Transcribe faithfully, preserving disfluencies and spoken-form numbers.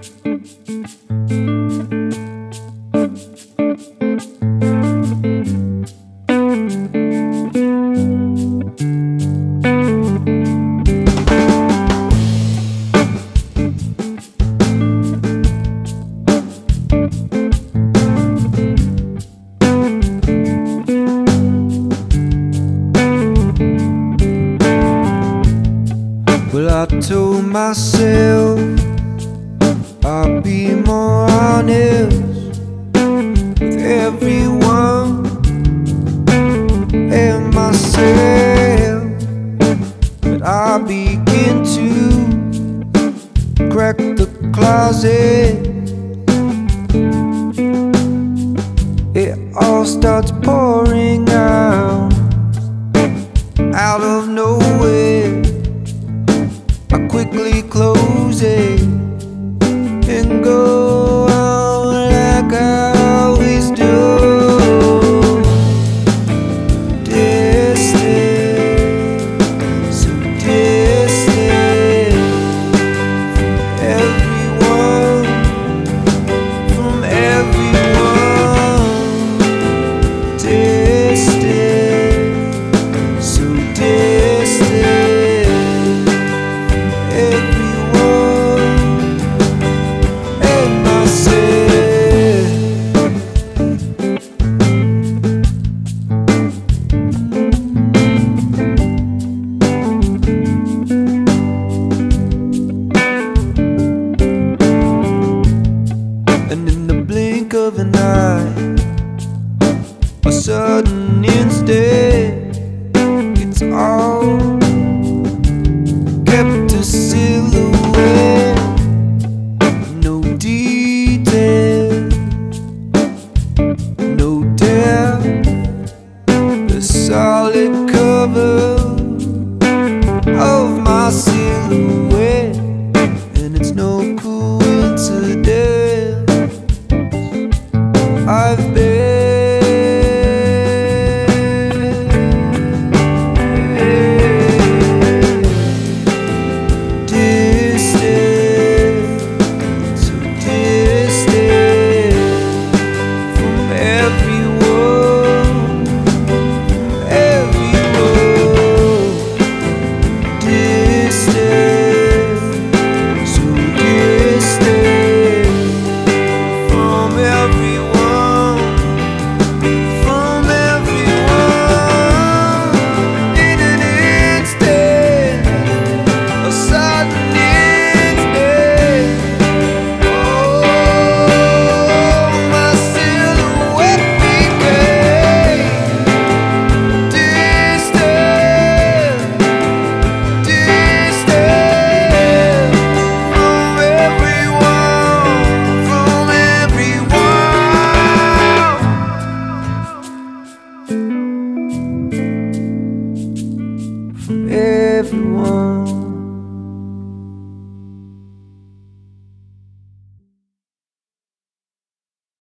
Well, I told myself I'll be more honest with everyone and myself, but I begin to crack the closet. It all starts pouring out out of nowhere. I quickly close it and go out like I always do. Distant, so distant from everyone, from everyone. Distant, so distant. And in the blink of an eye, a sudden instant, it's all kept a silhouette, no detail, no depth, the solid cover of my silhouette. And it's no coincidence I've been distant, so distant from everyone, everyone. Distant, so distant from everyone. Everyone.